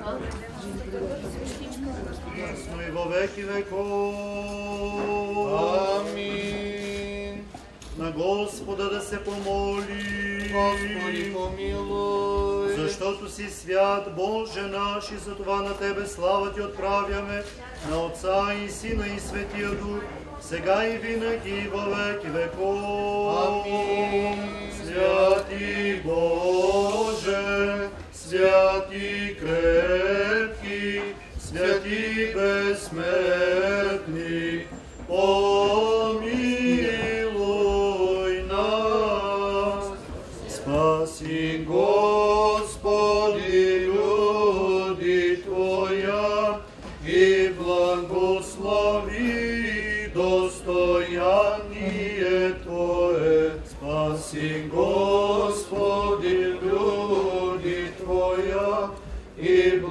Ясно и во веки веков. Амин. На Господа да се помоли. Господи, помилуй. Защото си свят, Боже наш, и за това на Тебе слава Ти отправяме, на Отца и Сина и Светия Дух, сега и винаги во веки веков. Амин. Святи Боже, святи крепки, святи безсмертни, помилуй нас. Спаси, Господи, люди Твоя, и благослови достояние Твое. Спаси, Господи, люди Твоя, и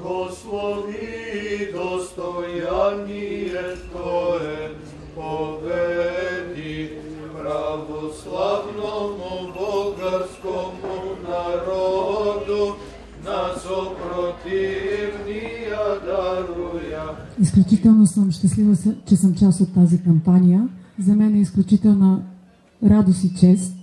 благослови достояние Твое. Поведи православному българскому народу на съпротивния даруя. Изключително съм щастлива, че съм част от тази кампания. За мен е изключителна радост и чест.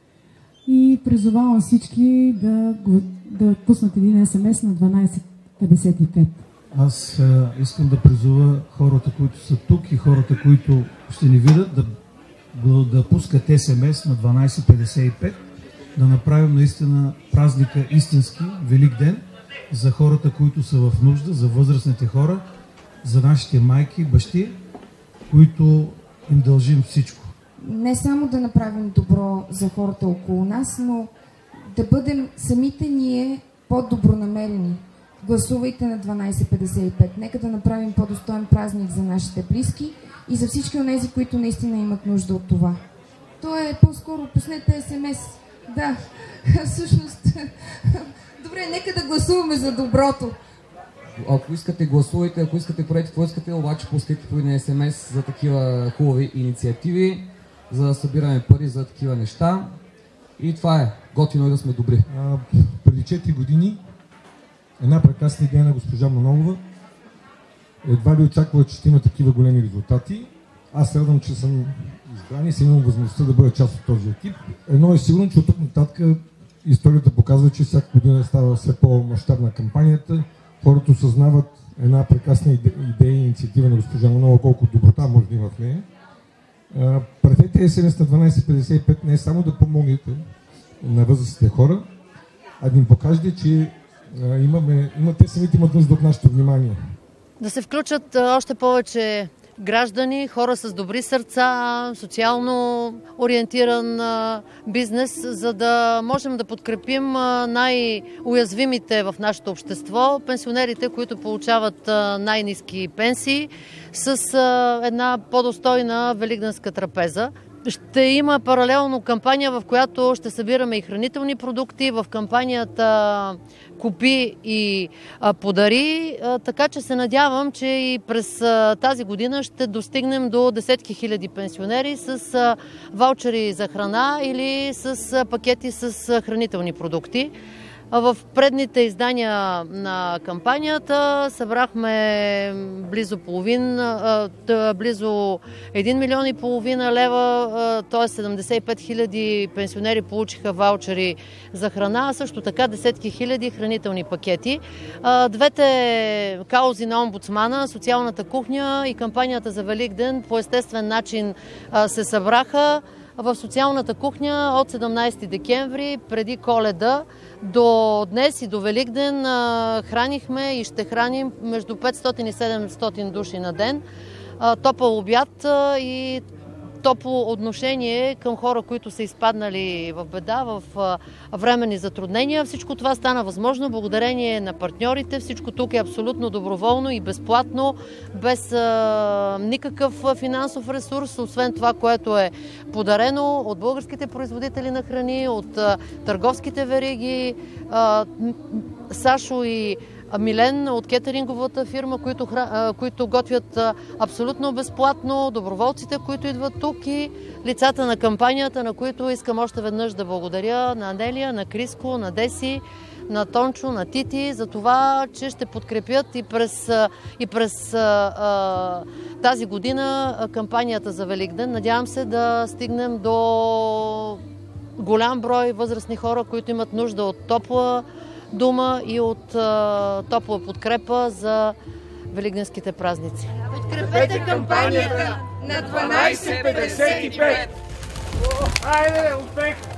И призовавам всички да пуснат един СМС на 1255. Аз искам да призова хората, които са тук и хората, които ще ни видят, да пускат СМС на 1255, да направим наистина празника истински, Велик ден, за хората, които са в нужда, за възрастните хора, за нашите майки, бащи, които им дължим всичко. Не само да направим добро за хората около нас, но да бъдем самите ние по-добронамерени. Гласувайте на 1255. Нека да направим по-достоен празник за нашите близки и за всички онези, които наистина имат нужда от това. То е по-скоро пуснете СМС. Да, всъщност. Добре, нека да гласуваме за доброто. Ако искате, гласувайте, ако искате, правете какво искате, обаче пускайте по един СМС за такива хубави инициативи, за да събираме пари за такива неща. И това е. Готино е да сме добри. Преди 4 години една прекрасна идея на госпожа Манолова едва ли очаквала, че ще има такива големи резултати. Аз се радвам, че съм избран и съм имал възможността да бъда част от този екип. Едно е сигурно, че от тук нататък историята показва, че всяка година става все по-мащабна кампанията. Хората осъзнават една прекрасна идея и инициатива на госпожа Манолова, колко доброта може да има в нея. Пратете СМС на 1255 не е само да помогнете на възрастните хора, а да им покажете, че те самите имат нужда от нашето внимание. Да се включат още повече граждани, хора с добри сърца, социално ориентиран бизнес, за да можем да подкрепим най-уязвимите в нашето общество, пенсионерите, които получават най-ниски пенсии, с една по-достойна великденска трапеза. Ще има паралелно кампания, в която ще събираме и хранителни продукти. В кампанията Купи и подари, така че се надявам, че и през тази година ще достигнем до десетки хиляди пенсионери с ваучери за храна или с пакети с хранителни продукти. В предните издания на кампанията събрахме близо 1,5 милиона лева, т.е. 75 хиляди пенсионери получиха ваучери за храна, а също така десетки хиляди хранителни пакети. Двете каузи на омбудсмана, социалната кухня и кампанията за Великден по естествен начин се събраха в социалната кухня от 17 декември, преди Коледа до днес и до Великден хранихме и ще храним между 500 и 700 души на ден. Топъл обяд и топло отношение към хора, които са изпаднали в беда, в временни затруднения. Всичко това стана възможно благодарение на партньорите. Всичко тук е абсолютно доброволно и безплатно, без никакъв финансов ресурс, освен това, което е подарено от българските производители на храни, от търговските вериги, Сашо и Милен от кетеринговата фирма, които готвят абсолютно безплатно, доброволците, които идват тук и лицата на кампанията, на които искам още веднъж да благодаря, на Анелия, на Криско, на Деси, на Тончо, на Тити, за това, че ще подкрепят и през тази година кампанията за Великден. Надявам се да стигнем до голям брой възрастни хора, които имат нужда от топла дума и от топла подкрепа за великденските празници. Подкрепете кампанията на 1255! Айде, успех!